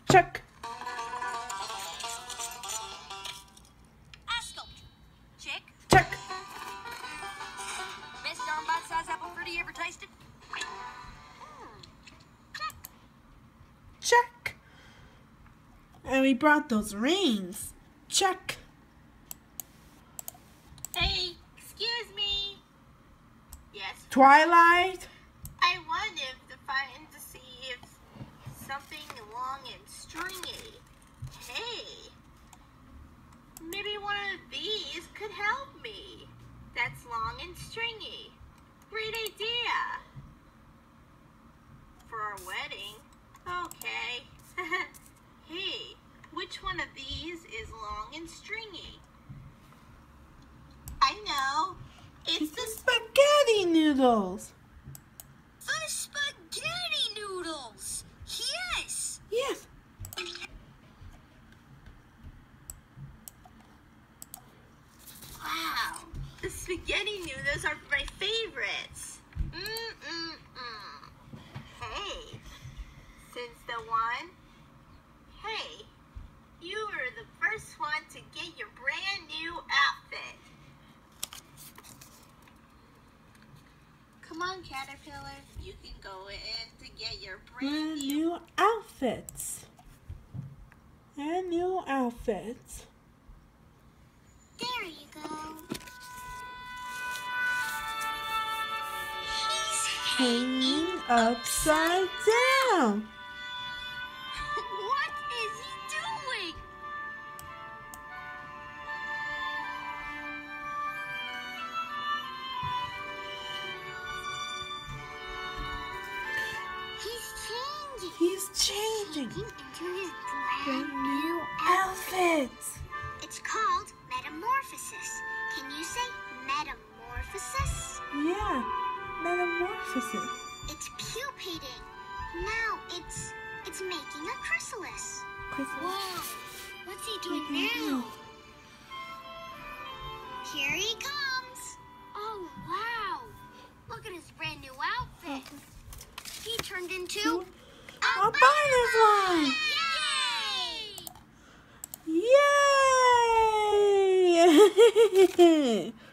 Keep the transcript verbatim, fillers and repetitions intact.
Check. Ass sculpture. Check. Check. Best darn bite-sized apple fritter you ever tasted? Hmm. Check. Check. And we brought those rings. Check. Hey, excuse me. Yes. Twilight. I wanted to find to see if something long and stringy. Hey, maybe one of these could help me. That's long and stringy. Great idea. For our wedding. Okay. Hey, which one of these is long and stringy? I know. It's It's the the spaghetti noodles. The spaghetti noodles! Yes! Yes. Wow, the spaghetti noodles are my favorites. Mm-mm-mm. Hey, since the one, hey, you were the first one to get your brand new outfit. Come on, Caterpillar, you can go in to get your brand And new. new outfits. And new outfits. There you go. Hanging upside down. What is he doing? He's changing. He's changing. Changing into his Brand brand new outfits. It's called metamorphosis. Can you say metamorphosis? Yeah. Metamorphosis. It's pupating. Now it's it's making a chrysalis. Chrysalis. Whoa! What's he doing Mhm. now? Here he comes. Oh wow! Look at his brand new outfit. He turned into A butterfly. Yay! Yay!